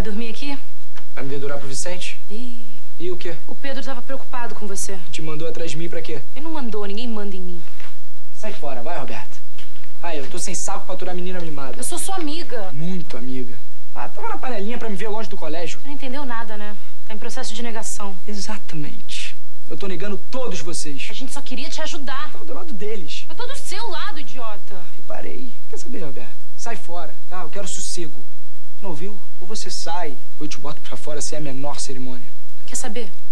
Vai dormir aqui? Vai me dedurar pro Vicente? Ih. E o quê? O Pedro tava preocupado com você. Te mandou atrás de mim pra quê? Ele não mandou, ninguém manda em mim. Sai fora, vai, Roberta. Ai, eu tô sem saco pra aturar menina mimada. Eu sou sua amiga. Muito amiga. Ah, tava na panelinha pra me ver longe do colégio. Você não entendeu nada, né? Tá em processo de negação. Exatamente. Eu tô negando todos vocês. A gente só queria te ajudar. Tava do lado deles. Eu tô do seu lado, idiota. Reparei. Quer saber, Roberta? Sai fora, tá? Eu quero sossego. Não ouviu? Ou você sai, ou eu te boto pra fora sem a menor cerimônia. Quer saber?